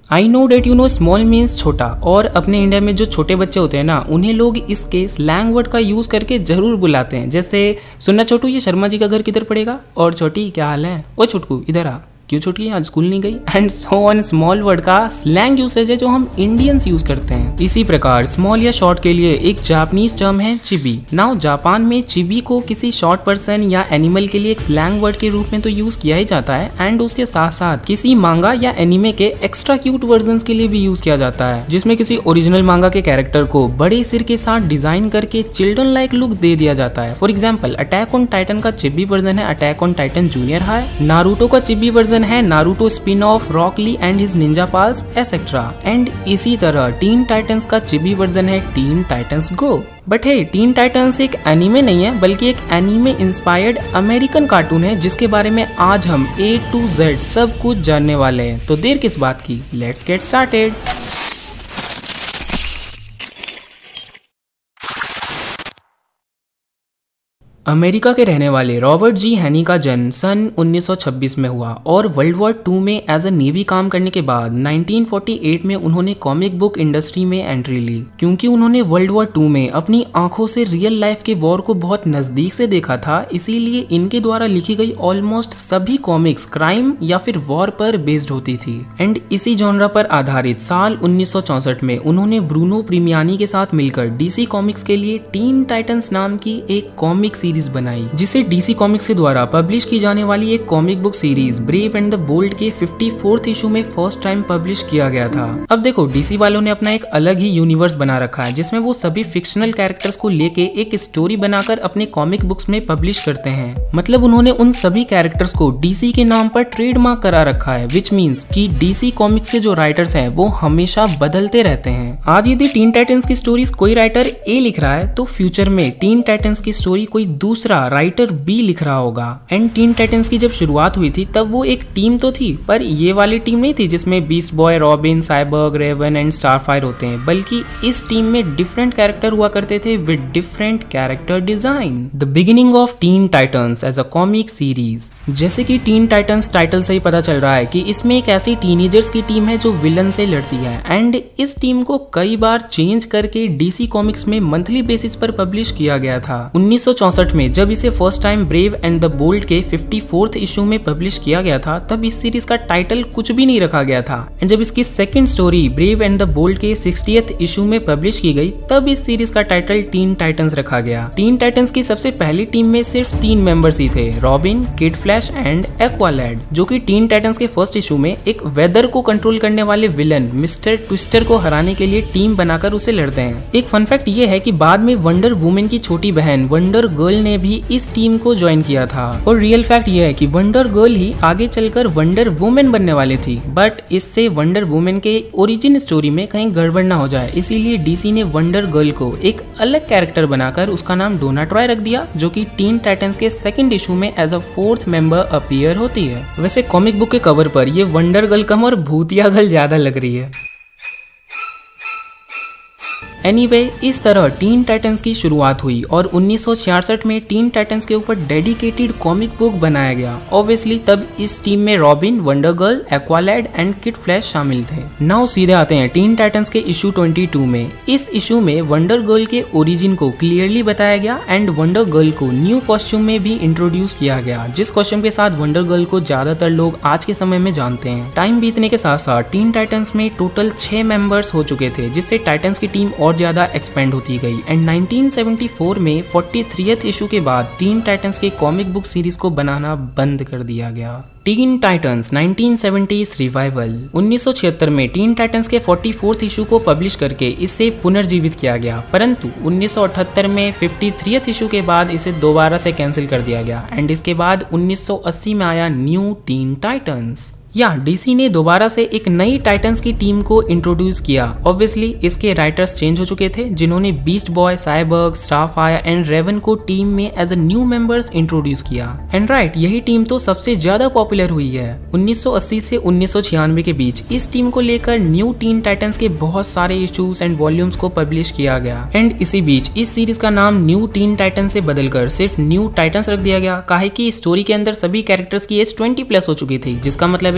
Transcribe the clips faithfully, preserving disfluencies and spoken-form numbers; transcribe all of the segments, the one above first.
I know that you know small means छोटा, और अपने इंडिया में जो छोटे बच्चे होते हैं ना, उन्हें लोग इसके स्लैंग वर्ड का यूज करके जरूर बुलाते हैं। जैसे सुनना छोटू, ये शर्मा जी का घर किधर पड़ेगा, और छोटी क्या हाल है, ओ छोटकू इधर आ, क्यों छोटकी आज स्कूल नहीं गई, and so on. Small word का स्लैंग यूसेज है जो हम इंडियंस यूज करते हैं। इसी प्रकार स्मॉल या शॉर्ट के लिए एक जापानीज टर्म है चिबी। नाउ जापान में चिबी को किसी शॉर्ट पर्सन या एनिमल के लिए एक स्लैंग वर्ड के रूप में तो यूज किया ही जाता है, एंड उसके साथ साथ किसी मांगा या एनिमे के एक्स्ट्रा क्यूट वर्जन के लिए भी यूज किया जाता है, जिसमें किसी ओरिजिनल मांगा के कैरेक्टर को बड़े सिर के साथ डिजाइन करके चिल्ड्रन लाइक लुक दे दिया जाता है। For example, Attack on Titan का चिबी वर्जन है Attack on Titan Junior High, Naruto का चिबी वर्जन है Naruto spin off Rock Lee and his ninja pals et cetera, and इसी तरह टीन टाइटंस का चिबी वर्जन है Teen Titans Go. But hey, Teen Titans एक anime नहीं है, बल्कि एक एनीमे इंस्पायर्ड अमेरिकन कार्टून है जिसके बारे में आज हम ए टू जेड सब कुछ जानने वाले हैं। तो देर किस बात की, लेट्स गेट स्टार्टेड। अमेरिका के रहने वाले रॉबर्ट जी हैनी का जन्म सन उन्नीस सौ छब्बीस में हुआ, और वर्ल्ड वॉर टू में एज अ नेवी काम करने के बाद नाइनटीन फोर्टी एट में उन्होंने कॉमिक बुक इंडस्ट्री में एंट्री ली। क्योंकि उन्होंने वर्ल्ड वॉर टू में अपनी आंखों से रियल लाइफ के वॉर को बहुत नजदीक से देखा था, इसीलिए इनके द्वारा लिखी गई ऑलमोस्ट सभी कॉमिक्स क्राइम या फिर वॉर पर बेस्ड होती थी। एंड इसी जॉनरा पर आधारित साल उन्नीस सौ चौसठ में उन्होंने ब्रूनो प्रीमियानी के साथ मिलकर डीसी कॉमिक्स के लिए टीन टाइटंस नाम की एक कॉमिक सीरीज बनाई, जिसे डीसी कॉमिक्स के द्वारा पब्लिश की जाने वाली एक comic book series Brave and the Bold के फिफ्टी फोर्थ इशू में फर्स्ट टाइम पब्लिश किया गया था। अब देखो, डीसी वालों ने अपना एक अलग ही यूनिवर्स बना रखा है जिसमें वो सभी फिक्शनल कैरेक्टर्स को लेके एक स्टोरी बनाकर अपने कॉमिक बुक्स में पब्लिश करते हैं। मतलब उन्होंने उन सभी कैरेक्टर्स को डीसी के नाम पर ट्रेडमार्क करा रखा है, विच मीन्स कि डीसी कॉमिक्स के जो राइटर्स हैं वो हमेशा बदलते रहते हैं। आज यदि टीन टाइटंस की स्टोरीज कोई राइटर ए लिख रहा है, तो फ्यूचर में टीन टाइटंस की स्टोरी कोई दूसरा राइटर बी लिख रहा होगा। एंड टीन टाइटंस की जब शुरुआत हुई थी तब वो एक टीम तो थी, पर ये वाली टीम नहीं थी जिसमें Beast Boy, Robin, Cyborg, Raven and Starfire होते हैं, बल्कि इस टीम में डिफरेंट कैरेक्टर हुआ करते थे with different character design. The beginning of Teen Titans as a comic series. जैसे कि टीन टाइटंस टाइटल से ही पता चल रहा है कि इसमें एक ऐसी टीनेजर्स की टीम है जो विलन से लड़ती है, एंड इस टीम को कई बार चेंज करके डीसी कॉमिक्स में मंथली बेसिस पर पब्लिश किया गया था। उन्नीस सौ चौसठ में जब इसे first time Brave and the Bold के फिफ्टी फोर्थ इशू में पब्लिश किया गया था, तब इस सीरीज का टाइटल कुछ भी नहीं रखा गया था। एंड जब इसकी second story Brave and the Bold के सिक्सटीएथ इशू में पब्लिश की गई, तब इस सीरीज का टाइटल टीन टाइटंस रखा गया। टीन टाइटंस की सबसे पहली टीम में सिर्फ तीन मेंबर्स ही थे, Robin, Kid Flash and Aqualad, जो कि टीन टाइटंस के फर्स्ट इशू में एक वेदर को कंट्रोल करने वाले विलन मिस्टर ट्विस्टर को हराने के लिए टीम बनाकर उसे लड़ते हैं। एक फन फैक्ट ये है कि बाद में वंडर वुमेन की छोटी बहन वंडर गर्ल ने भी इस टीम को ज्वाइन किया था, और रियल फैक्ट यह है कि वंडर गर्ल ही आगे चलकर वंडर वुमेन बनने वाली थी। बट इससे वंडर वुमेन के ओरिजिन स्टोरी में कहीं गड़बड़ ना हो जाए, इसीलिए डीसी ने वंडर गर्ल को एक अलग कैरेक्टर बनाकर उसका नाम डोना ट्रॉय रख दिया, जो कि टीन टाइटंस के सेकंड इशू में as a fourth member appear होती है। वैसे कॉमिक बुक के कवर पर ये वंडर गर्ल कम और भूतिया गर्ल ज्यादा लग रही है। एनीवे anyway, इस तरह टीन टाइटंस की शुरुआत हुई और उन्नीस सौ छियासठ में टीन टाइटंस के ऊपर डेडिकेटेड कॉमिक बुक बनाया गया। ऑब्वियसली तब इस टीम में Robin, Wonder Girl, Aqualad and Kid Flash शामिल थे। नाउ सीधे आते हैं टीन टाइटंस के इशू बाईस में। इस इशू में वंडर गर्ल के ओरिजिन को क्लियरली बताया गया, एंड वंडर गर्ल को न्यू कॉस्ट्यूम में भी इंट्रोड्यूस किया गया, जिस कॉस्ट्यूम के साथ वंडर गर्ल को ज्यादातर लोग आज के समय में जानते हैं। टाइम बीतने के साथ साथ टीन टाइटंस में टोटल छह मेंबर्स हो चुके थे, जिससे टाइटंस की टीम और ज्यादा एक्सपेंड होती गई। एंड नाइनटीन सेवेंटी फोर में तैंतालीसवें इशू के बाद टीन टाइटंस के कॉमिक बुक सीरीज को बनाना बंद कर दिया गया। Teen Titans nineteen seventies revival. उन्नीस सौ छिहत्तर में टीन टाइटंस के चौवालीसवें इशू को पब्लिश करके इसे पुनर्जीवित किया गया, परंतु उन्नीस सौ अठहत्तर में तिरेपनवें इशू के बाद इसे दोबारा से कैंसिल कर दिया गया। एंड इसके बाद उन्नीस सौ अस्सी में आया न्यू टीन टाइटंस। या डीसी ने दोबारा से एक नई टाइटंस की टीम को इंट्रोड्यूस किया। ऑब्वियसली इसके राइटर्स चेंज हो चुके थे, जिन्होंने Beast Boy, Cyborg, Starfire and Raven को टीम में as a new members introduce किया। एंड राइट, यही टीम तो सबसे ज्यादा पॉपुलर हुई है। उन्नीस सौ अस्सी से उन्नीस सौ छियानवे के बीच इस टीम को लेकर न्यू टीन टाइटंस के बहुत सारे इश्यूज एंड वॉल्यूम्स को पब्लिश किया गया। एंड इसी बीच इस सीरीज का नाम न्यू टीन टाइटन से बदलकर सिर्फ न्यू टाइटंस रख दिया गया, काहे कि स्टोरी के अंदर सभी कैरेक्टर्स की एज ट्वेंटी प्लस हो चुकी थी, जिसका मतलब है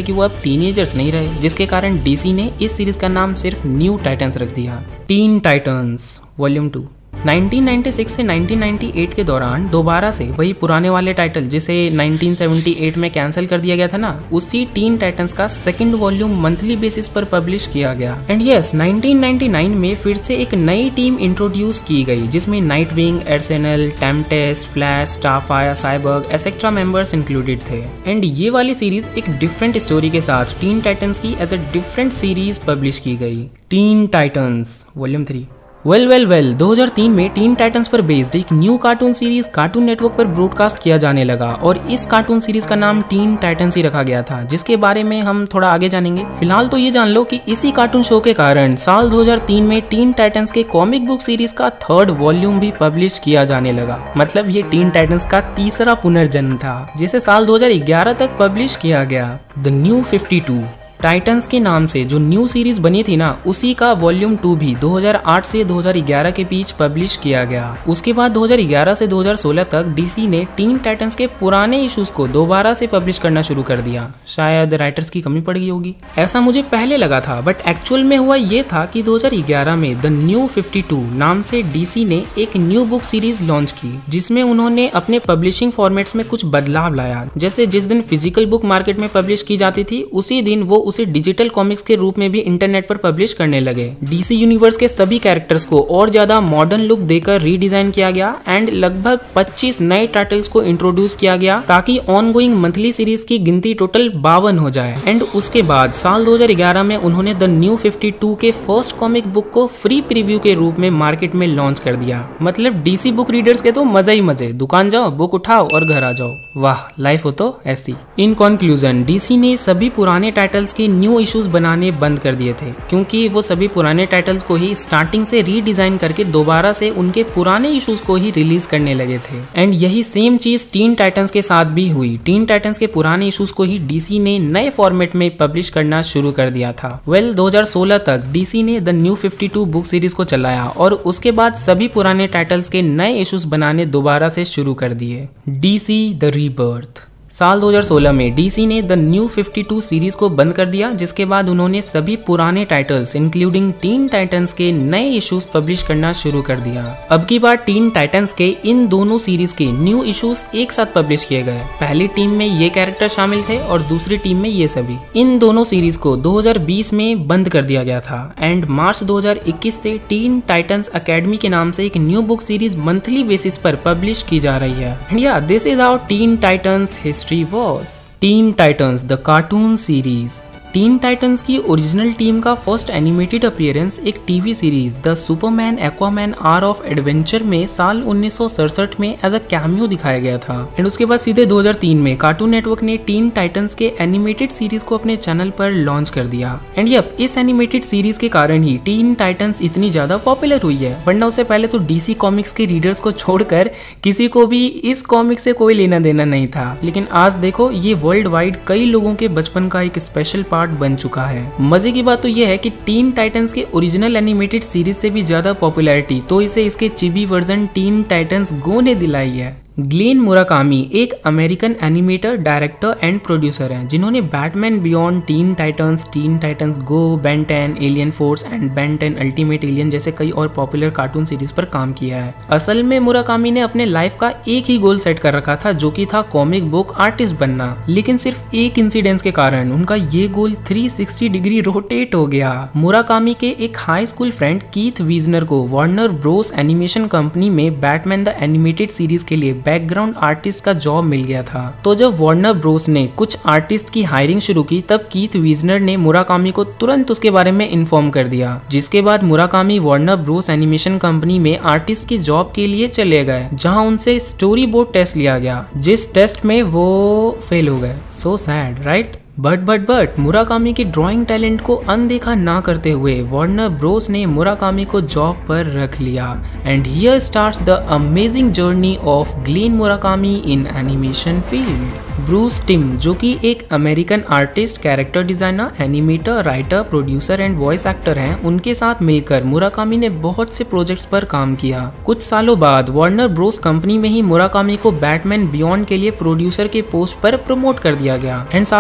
कि वो अब टीनेजर्स नहीं रहे, जिसके कारण डीसी ने इस सीरीज का नाम सिर्फ न्यू टाइटंस रख दिया। Teen Titans volume two. Nineteen ninety six से नाइनटीन नाइंटी एट के दौरान दोबारा से वही पुराने वाले टाइटल जिसे नाइनटीन सेवेंटी एट में कैंसिल कर दिया गया था ना, उसी टीन टाइटंस का सेकंड वॉल्यूम मंथली बेसिस पर पब्लिश किया गया। And yes, nineteen ninety nine में फिर से एक नई टीम इंट्रोड्यूस की गई जिसमें Nightwing, Arsenal, Tempest, Flash, Starfire, Cyborg etcetera members included थे। एंड ये वाली सीरीज एक डिफरेंट स्टोरी के साथ टीन टाइटंस की as a different series publish की गई। Teen Titans volume three. Well well well दो हज़ार तीन में टीन टाइटंस पर बेस्ड एक new cartoon series cartoon network पर ब्रॉडकास्ट किया जाने लगा और इस कार्टून सीरीज का नाम टीन टाइटंस ही रखा गया था, जिसके बारे में हम थोड़ा आगे जानेंगे। फिलहाल तो ये जान लो कि इसी कार्टून शो के कारण साल दो हज़ार तीन में टीन टाइटंस के कॉमिक बुक सीरीज का थर्ड वॉल्यूम भी पब्लिश किया जाने लगा। मतलब ये टीन टाइटंस का तीसरा पुनर्जन्म था, जिसे साल दो हज़ार ग्यारह तक पब्लिश किया गया। The new fifty two Titans के नाम से जो न्यू सीरीज बनी थी ना, उसी का वॉल्यूम टू भी दो हज़ार आठ से दो हज़ार ग्यारह के बीच पब्लिश किया गया। उसके बाद दो हज़ार ग्यारह से दो हज़ार सोलह तक डीसी ने टीन टाइटंस के पुराने इश्यूज को दोबारा से पब्लिश करना शुरू कर दिया। शायद राइटर्स की कमी पड़ गई होगी, ऐसा मुझे पहले लगा था, बट एक्चुअल में हुआ ये था कि दो हज़ार ग्यारह में द न्यू फिफ्टी टू नाम से डीसी ने एक न्यू बुक सीरीज लॉन्च की, जिसमें उन्होंने अपने पब्लिशिंग फॉर्मेट्स में कुछ बदलाव लाया। जैसे जिस दिन फिजिकल बुक मार्केट में पब्लिश की जाती थी, उसी दिन वो उसे डिजिटल कॉमिक्स के रूप में भी इंटरनेट पर पब्लिश करने लगे। डीसी यूनिवर्स के सभी कैरेक्टर्स को और ज्यादा मॉडर्न लुक देकर रीडिजाइन किया गया एंड लगभग पच्चीस नए टाइटल्स को इंट्रोड्यूस किया गया ताकि ऑनगोइंग मंथली सीरीज की गिनती टोटल बावन हो जाए। एंड उसके बाद साल दो हज़ार ग्यारह में उन्होंने द न्यू फिफ्टी टू के फर्स्ट कॉमिक बुक को फ्री प्रीव्यू के रूप में मार्केट में लॉन्च कर दिया। मतलब डीसी बुक रीडर्स के तो मजा ही मजे, दुकान जाओ, बुक उठाओ और घर आ जाओ। वाह, लाइफ हो तो ऐसी। इन कंक्लूजन, डीसी ने सभी पुराने टाइटल्स के न्यू इश्यूज बनाने बंद कर दिए थे, क्योंकि वो सभी पुराने टाइटल्स को ही स्टार्टिंग से रीडिजाइन करके दोबारा से उनके पुराने इश्यूज को ही रिलीज करने लगे थे। एंड यही सेम चीज टीन टाइटंस के साथ भी हुई। टीन टाइटंस के पुराने इश्यूज को ही डीसी ने नए फॉर्मेट में पब्लिश करना शुरू कर दिया था। वेल well, दो हज़ार सोलह तक डीसी ने the new fifty two book series को चलाया और उसके बाद सभी पुराने टाइटल्स के नए इश्यूज बनाने दोबारा से शुरू कर दिए। DC the rebirth. साल दो हज़ार सोलह में डीसी ने the new fifty two series को बंद कर दिया, जिसके बाद उन्होंने सभी पुराने टाइटल्स इंक्लूडिंग टीन टाइटंस के नए इश्यूज पब्लिश करना शुरू कर दिया। अब की बार टीन टाइटंस के इन दोनों सीरीज के न्यू इश्यूज एक साथ पब्लिश किए गए। पहली टीम में ये कैरेक्टर शामिल थे और दूसरी टीम में ये सभी। इन दोनों सीरीज को दो हज़ार बीस में बंद कर दिया गया था एंड मार्च दो हज़ार इक्कीस से टीन टाइटंस अकेडमी के नाम से एक new book series monthly basis पर पब्लिश की जा रही है। And yeah this is how Teen Titans history was. Teen Titans, the cartoon series. Teen Titans की ओरिजिनल टीम का फर्स्ट एनिमेटेड अपीयरेंस एक TV series the Superman Aquaman hour of adventure में साल उन्नीस सौ सड़सठ में एज अ कैमियो दिखाया गया था। एंड उसके बाद सीधे दो हज़ार तीन में कार्टून नेटवर्क ने टीन टाइटंस के एनिमेटेड सीरीज को अपने चैनल पर लॉन्च कर दिया। एंड यप, इस एनिमेटेड सीरीज के कारण ही टीन टाइटंस इतनी ज्यादा पॉपुलर हुई है, वरना उससे पहले तो डीसी कॉमिक्स के रीडर्स को छोड़कर किसी को भी इस कॉमिक से कोई लेना देना नहीं था। लेकिन आज देखो, ये वर्ल्ड वाइड कई लोगों के बचपन का एक स्पेशल पार्ट बन चुका है। मजे की बात तो यह है कि टीन टाइटंस के ओरिजिनल एनिमेटेड सीरीज से भी ज्यादा पॉपुलैरिटी तो इसे इसके chibi version Teen Titans Go ने दिलाई है। ग्लेन मुराकामी एक American animator, director and producer हैं, जिन्होंने Batman Beyond, Teen Titans, Teen Titans Go, Ben Ten, Alien Force and Ben Ten Ultimate Alien जैसे कई और पॉपुलर कार्टून सीरीज पर काम किया है। असल में मुराकामी ने अपने लाइफ का एक ही गोल सेट कर रखा था, जो कि था कॉमिक बुक आर्टिस्ट बनना। लेकिन सिर्फ एक इंसिडेंस के कारण उनका ये गोल तीन सौ साठ डिग्री रोटेट हो गया। मुराकामी के एक high school friend Keith Wiesner को वार्नर ब्रोस एनिमेशन कंपनी में बैटमैन द एनिमेटेड सीरीज के लिए बैकग्राउंड आर्टिस्ट का जॉब मिल गया था। तो जब वार्नर ब्रोस ने कुछ आर्टिस्ट की हायरिंग शुरू की, तब कीथ वीजनर ने मुराकामी को तुरंत उसके बारे में इन्फॉर्म कर दिया, जिसके बाद Murakami Warner Bros animation company में आर्टिस्ट की जॉब के लिए चले गए, जहां उनसे स्टोरी बोर्ड टेस्ट लिया गया, जिस टेस्ट में वो फेल हो गए। So sad, right? But but but Murakami के ड्राइंग टैलेंट को अनदेखा ना करते हुए वार्नर ब्रोस ने मुराकामी को जॉब पर रख लिया। And here starts the amazing journey of Glenn Murakami in animation field. Bruce Timm, जो कि एक American artist, character designer, animator, writer, producer and voice actor हैं, उनके साथ मिलकर मुराकामी ने बहुत से प्रोजेक्ट्स पर काम किया। कुछ सालों बाद वार्नर ब्रोस कंपनी में ही मुराकामी को बैटमैन बियॉन्ड के लिए प्रोड्यूसर के पोस्ट पर प्रमोट कर दिया गया। एंड साल दो हज़ार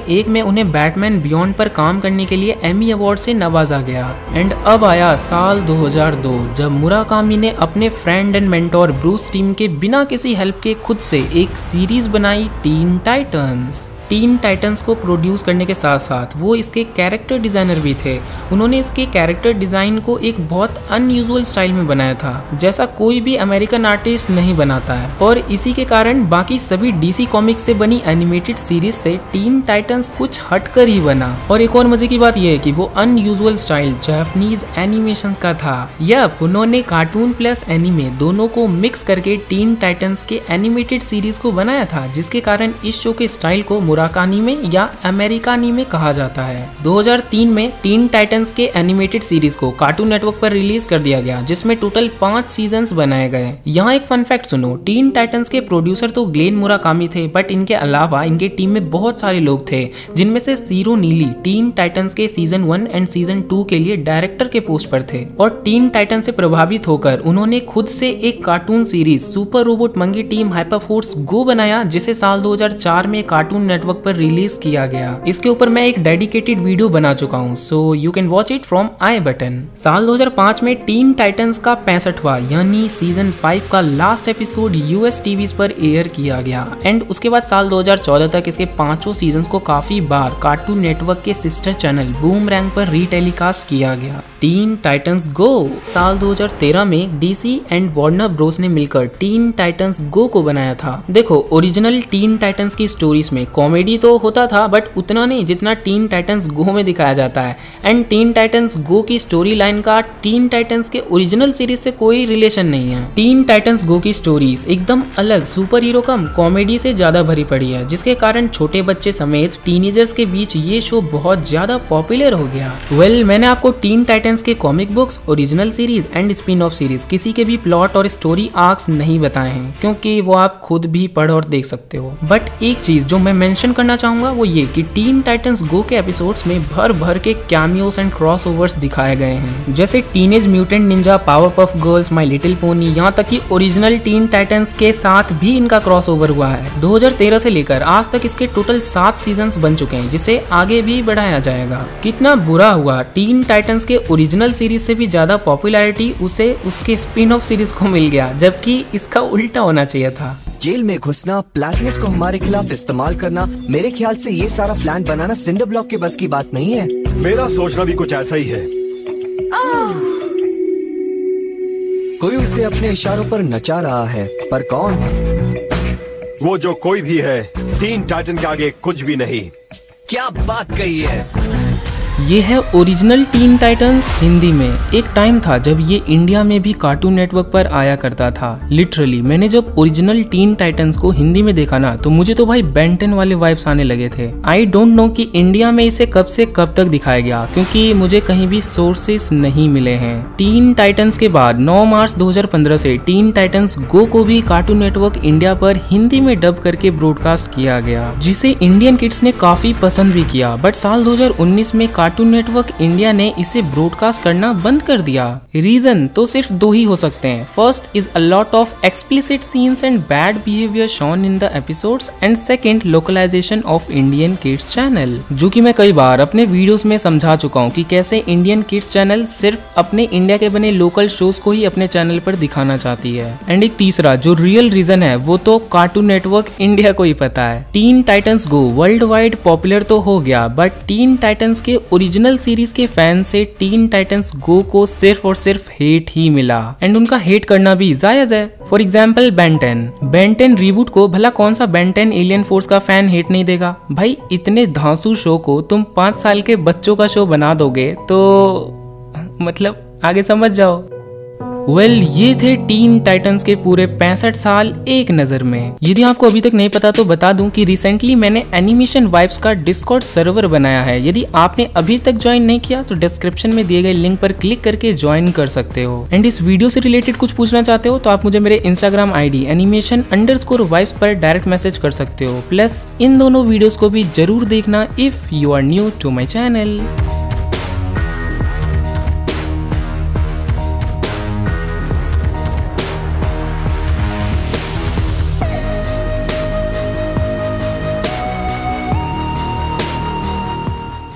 एक में उन्हें बैटमैन बियॉन्ड पर काम करने के लिए एमी अवार्ड से नवाजा गया। एंड अब आया साल दो हज़ार दो, जब मुराकामी ने अपने friend and mentor Bruce Timm के बिना किसी हेल्प के खुद से एक सीरीज बनाई, टीन टाइटंस। टीन टाइटंस को प्रोड्यूस करने के साथ साथ वो इसके कैरेक्टर डिज़ाइनर भी थे। उन्होंने इसके कैरेक्टर डिज़ाइन को एक बहुत अनयूजुअल स्टाइल में बनाया था, जैसा कोई भी अमेरिकन आर्टिस्ट नहीं बनाता है। और इसी के कारण बाकी सभी डीसी कॉमिक्स से बनी एनिमेटेड सीरीज से टीन टाइटंस कुछ हटकर ही बना। और एक और मजे की बात यह है कि वो अनयूजुअल स्टाइल जापानीज एनिमेशंस का था। यप, उन्होंने कार्टून प्लस एनिमे दोनों को मिक्स करके टीन टाइटंस के एनिमेटेड सीरीज को बनाया था, जिसके कारण इस शो के स्टाइल को मुराकानी में या अमेरिकानी में कहा जाता है। दो हज़ार तीन में टीन टाइटंस के एनिमेटेड सीरीज को कार्टून नेटवर्क पर रिलीज कर दिया गया, जिसमें टोटल पांच सीजन्स बनाए गए। यहाँ एक फन फैक्ट सुनो, टीन टाइटंस के प्रोड्यूसर तो ग्लेन मुराकामी थे, बट इनके अलावा इनके टीम में बहुत सारे लोग थे, जिनमें से सीरो नीली टीन टाइटंस के season one and season two के लिए डायरेक्टर के पोस्ट पर थे। और टीन टाइटन से प्रभावित होकर उन्होंने खुद से एक cartoon series Super Robot Monkey Team Hyper Force Go बनाया, जिसे साल दो हज़ार चार में कार्टून नेटवर्क पर रिलीज किया गया। इसके ऊपर मैं एक डेडिकेटेड वीडियो बना चुका हूँ, so you can watch it from I button. साल दो हज़ार पाँच में टीन टाइटंस का पैंसठवां यानी सीजन फाइव का लास्ट एपिसोड यूएस टीवीज पर एयर किया गया। एंड उसके बाद साल दो हज़ार चौदह तक इसके पांचों सीजन्स को काफी बार कार्टून नेटवर्क के सिस्टर चैनल बूमरैंग पर रीटेलीकास्ट किया गया। टीन टाइटंस गो साल दो हज़ार तेरह में डीसी एंड वार्नर ब्रोस ने मिलकर टीन टाइटंस गो को बनाया था। देखो, ओरिजिनल टीन टाइटंस की स्टोरीज में कॉमेडी तो होता था, बट उतना नहीं जितना टीन टाइटंस गो में दिखाया जाता है। एंड टीन टाइटंस गो की स्टोरी लाइन का टीन टाइटंस के ओरिजिनल सीरीज से कोई रिलेशन नहीं है। टीन टाइटंस गो की स्टोरीज एकदम अलग, सुपर हीरो कम कॉमेडी से ज्यादा भरी पड़ी है, जिसके कारण छोटे बच्चे समेत टीनेजर्स के बीच ये शो बहुत ज्यादा पॉपुलर हो गया। वेल well, मैंने आपको टीन टाइटंस के comic books, original series and spin off series किसी के भी प्लॉट और स्टोरी आर्क्स नहीं बताए हैं, क्योंकि वो आप खुद भी पढ़ और देख सकते हो। बट एक चीज जो मैं मेंशन करना चाहूंगा वो ये कि टीन टाइटंस गो के एपिसोड्स में भर भर के कैमियोस एंड क्रॉसओवर्स दिखाए गए हैं, जैसे Teenage Mutant Ninja, Powerpuff Girls, My Little Pony, यहाँ तक कि ओरिजिनल टीन टाइटंस के साथ भी इनका क्रॉसओवर हुआ है। दो हज़ार तेरह से लेकर आज तक इसके टोटल सात सीजन्स बन चुके हैं, जिसे आगे भी बढ़ाया जाएगा। कितना बुरा हुआ, टीन टाइटंस के ओरिजिनल सीरीज से भी ज्यादा पॉपुलैरिटी उसे उसके स्पिन ऑफ सीरीज को मिल गया, जबकि इसका उल्टा होना चाहिए था। जेल में घुसना, प्लाज्मिस को हमारे खिलाफ इस्तेमाल करना, मेरे ख्याल से ये सारा प्लान बनाना सिंडर ब्लॉक के बस की बात नहीं है। मेरा सोचना भी कुछ ऐसा ही है। कोई उसे अपने इशारों पर नचा रहा है, पर कौन? वो जो कोई भी है, टीन टाइटन के आगे कुछ भी नहीं। क्या बात कही है। ये है ओरिजिनल टीन टाइटंस हिंदी में। एक टाइम था जब ये इंडिया में भी कार्टून नेटवर्क पर आया करता था। लिटरली मैंने जब ओरिजिनल टीन टाइटंस को हिंदी में देखा ना, तो मुझे तो भाई बेंटन वाले वाइब्स आने लगे थे। आई डोंट नो कि इंडिया में इसे कब से कब तक दिखाया गया, क्योंकि मुझे कहीं भी सोर्सेस नहीं मिले हैं। टीन टाइटंस के बाद नौ मार्च दो हज़ार पंद्रह से टीन टाइटंस गो को भी कार्टून नेटवर्क इंडिया पर हिंदी में डब करके ब्रॉडकास्ट किया गया, जिसे इंडियन किड्स ने काफी पसंद भी किया। बट साल दो हज़ार उन्नीस में कार्टून नेटवर्क इंडिया ने इसे ब्रॉडकास्ट करना बंद कर दिया। रीजन तो सिर्फ दो ही हो सकते हैं। First is a lot of explicit scenes and bad behaviour shown in the episodes, and second localisation of Indian kids channel, जो कि मैं कई बार अपने वीडियोस में समझा चुका हूँ कि कैसे इंडियन किड्स चैनल सिर्फ अपने इंडिया के बने लोकल शोज को ही अपने चैनल पर दिखाना चाहती है। एंड एक तीसरा जो रियल रीजन है वो तो कार्टून नेटवर्क इंडिया को ही पता है। Teen Titans Go world wide popular तो हो गया, बट टीन टाइटंस के ओरिजिनल सीरीज के फैन से टीन टाइटंस गो को सिर्फ और सिर्फ हेट ही मिला, एंड उनका हेट करना भी जायज है। For example Ben Ten Ben Ten reboot को भला कौन सा बेंटेन एलियन फोर्स का फैन हेट नहीं देगा। भाई इतने धांसू शो को तुम पांच साल के बच्चों का शो बना दोगे तो मतलब आगे समझ जाओ। वेल well, ये थे टीन टाइटंस के पूरे पैंसठ साल एक नजर में। यदि आपको अभी तक नहीं पता तो बता दूं कि रिसेंटली मैंने एनिमेशन वाइब्स का डिस्कॉर्ड सर्वर बनाया है। यदि आपने अभी तक ज्वाइन नहीं किया तो डिस्क्रिप्शन में दिए गए लिंक पर क्लिक करके ज्वाइन कर सकते हो। एंड इस वीडियो से रिलेटेड कुछ पूछना चाहते हो तो आप मुझे मेरे Instagram I D animation underscore vibes पर डायरेक्ट मैसेज कर सकते हो। प्लस इन दोनों वीडियोज को भी जरूर देखना if you are new to my channel.